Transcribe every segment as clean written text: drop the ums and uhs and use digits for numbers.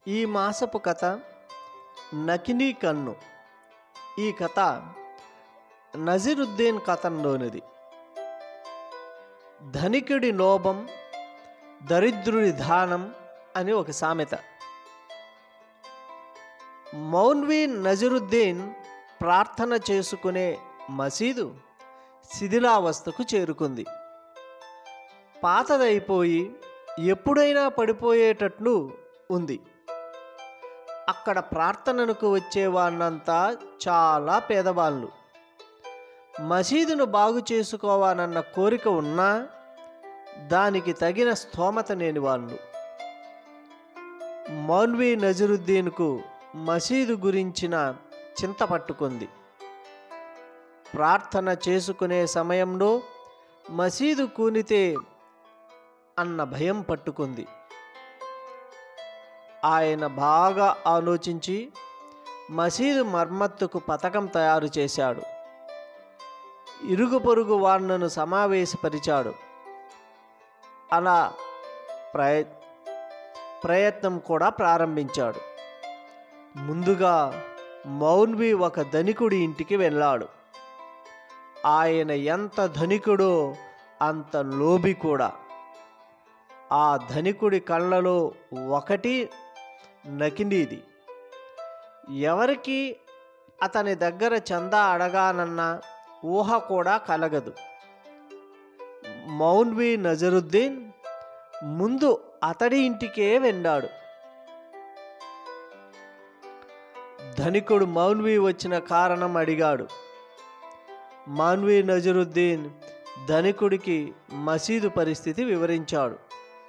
ఈ మాసపు కథ నకిలీ కన్ను. ఈ కథ నజీరుద్దీన్ కథంలోనిది. ధనికుడి లోభం, దరిద్రుడి దానం అని ఒక సామెత. మౌల్వీ నజీరుద్దీన్ ప్రార్థన చేసుకునే మసీదు శిథిలావస్థకు చేరుకుంది. పాతదైపోయి ఎప్పుడైనా పడిపోయేటట్లు ఉంది. అక్కడ ప్రార్థనకు వచ్చేవాళ్ళంతా చాలా పేదవాళ్ళు. మసీదును బాగు చేసుకోవాలన్న కోరిక ఉన్నా దానికి తగిన స్తోమత లేని వాళ్ళు. మౌల్వీ నజీరుద్దీన్కు మసీదు గురించిన చింత పట్టుకుంది. ప్రార్థన చేసుకునే సమయంలో మసీదు కూలితే అన్న భయం పట్టుకుంది. ఆయన బాగా ఆలోచించి మసీదు మర్మత్తుకు పథకం తయారు చేశాడు. ఇరుగు పొరుగు వాళ్లను సమావేశపరిచాడు. అలా ప్రయత్నం కూడా ప్రారంభించాడు. ముందుగా మౌల్వీ ఒక ధనికుడి ఇంటికి వెళ్ళాడు. ఆయన ఎంత ధనికుడో అంత లోభి కూడా. ఆ ధనికుడి కళ్ళలో ఒకటి నకిలీది. ఎవరికి అతని దగ్గర చందా అడగానన్న ఊహ కూడా కలగదు. మౌల్వీ నజీరుద్దీన్ ముందు అతడి ఇంటికే వెళ్ళాడు. ధనికుడు మౌల్వీ వచ్చిన కారణం అడిగాడు. మౌల్వీ నజీరుద్దీన్ ధనికుడికి మసీదు పరిస్థితి వివరించాడు.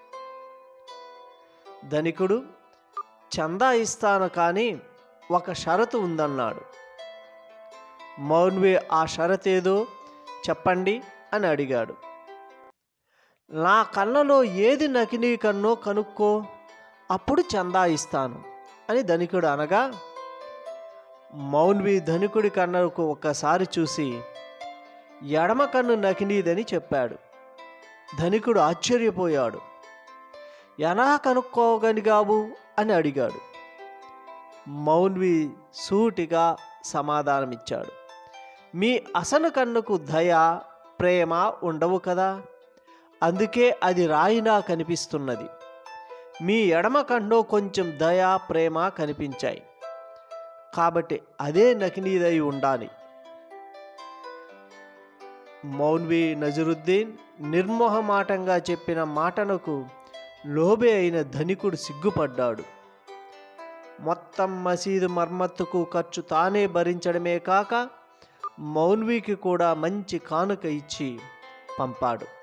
ధనికుడు, చందా ఇస్తాను కానీ ఒక షరతు ఉందన్నాడు. మౌల్వీ ఆ షరతేదో చెప్పండి అని అడిగాడు. నా కళ్ళలో ఏది నకిలీ కన్నో కనుక్కో, అప్పుడు చందా ఇస్తాను అని ధనికుడు అనగా మౌల్వీ ధనికుడి కన్నుకు ఒక్కసారి చూసి ఎడమ కన్ను నకిలీదని చెప్పాడు. ధనికుడు ఆశ్చర్యపోయాడు. ఎలా కనుక్కోగలిగావు అని అడిగాడు. మౌల్వీ సూటిగా సమాధానమిచ్చాడు. మీ అసలు కన్నుకు దయ, ప్రేమ ఉండవు కదా, అందుకే అది రాయిలా కనిపిస్తున్నది. మీ ఎడమ కన్ను కొంచెం దయ, ప్రేమ కనిపించాయి కాబట్టి అదే నకిలీదై ఉండాలి. మౌల్వీ నజీరుద్దీన్ నిర్మోహమాటంగా చెప్పిన మాటలకు లోబే అయిన ధనికుడు సిగ్గుపడ్డాడు. మొత్తం మసీదు మర్మత్తుకు ఖర్చు తానే భరించడమే కాక మౌల్వీకి కూడా మంచి కానుక ఇచ్చి పంపాడు.